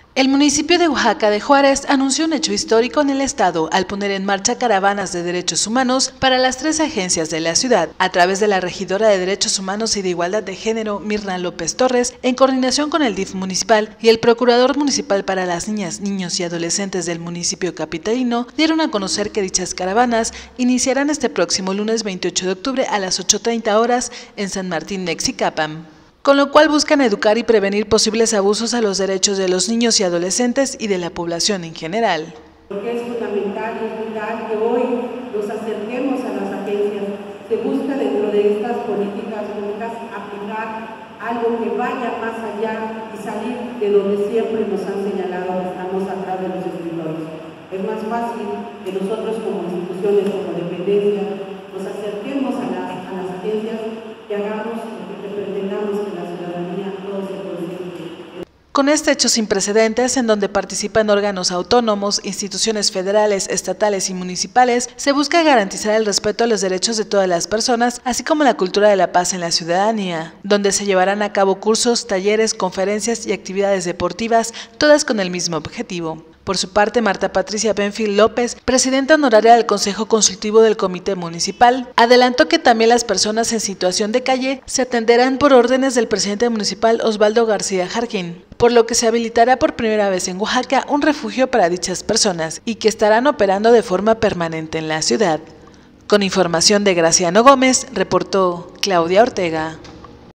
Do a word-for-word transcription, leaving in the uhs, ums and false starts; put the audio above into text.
El municipio de Oaxaca de Juárez anunció un hecho histórico en el estado al poner en marcha caravanas de derechos humanos para las tres agencias de la ciudad, a través de la regidora de Derechos Humanos y de Igualdad de Género, Mirna López Torres, en coordinación con el D I F municipal y el procurador municipal para las niñas, niños y adolescentes del municipio capitalino, dieron a conocer que dichas caravanas iniciarán este próximo lunes veintiocho de octubre a las ocho treinta horas en San Martín, Mexicapan, con lo cual buscan educar y prevenir posibles abusos a los derechos de los niños y adolescentes y de la población en general. Porque es fundamental y es vital que hoy nos acerquemos a las agencias. Se busca dentro de estas políticas públicas aplicar algo que vaya más allá y salir de donde siempre nos han señalado que estamos atrás de los escritorios. Es más fácil que nosotros como instituciones, como dependencia, nos acerquemos a las, a las agencias y hagamos lo que pretendamos que la ciudadanía todo se consciente. Con este hecho sin precedentes, en donde participan órganos autónomos, instituciones federales, estatales y municipales, se busca garantizar el respeto a los derechos de todas las personas, así como la cultura de la paz en la ciudadanía, donde se llevarán a cabo cursos, talleres, conferencias y actividades deportivas, todas con el mismo objetivo. Por su parte, Marta Patricia Benfield López, presidenta honoraria del Consejo Consultivo del Comité Municipal, adelantó que también las personas en situación de calle se atenderán por órdenes del presidente municipal Osvaldo García Jarquín, por lo que se habilitará por primera vez en Oaxaca un refugio para dichas personas y que estarán operando de forma permanente en la ciudad. Con información de Graciano Gómez, reportó Claudia Ortega.